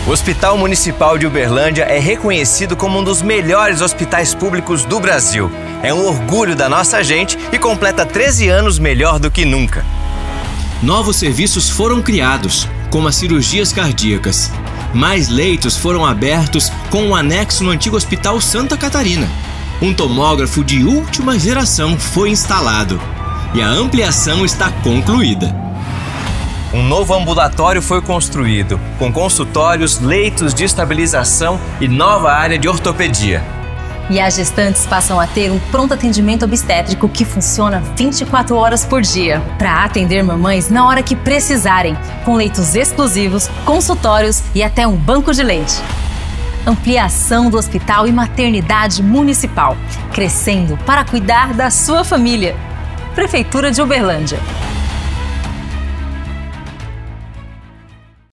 O Hospital Municipal de Uberlândia é reconhecido como um dos melhores hospitais públicos do Brasil. É um orgulho da nossa gente e completa 13 anos melhor do que nunca. Novos serviços foram criados, como as cirurgias cardíacas. Mais leitos foram abertos com um anexo no antigo Hospital Santa Catarina. Um tomógrafo de última geração foi instalado e a ampliação está concluída. Um novo ambulatório foi construído, com consultórios, leitos de estabilização e nova área de ortopedia. E as gestantes passam a ter um pronto atendimento obstétrico que funciona 24 horas por dia, para atender mamães na hora que precisarem, com leitos exclusivos, consultórios e até um banco de leite. Ampliação do Hospital e Maternidade Municipal, crescendo para cuidar da sua família. Prefeitura de Uberlândia.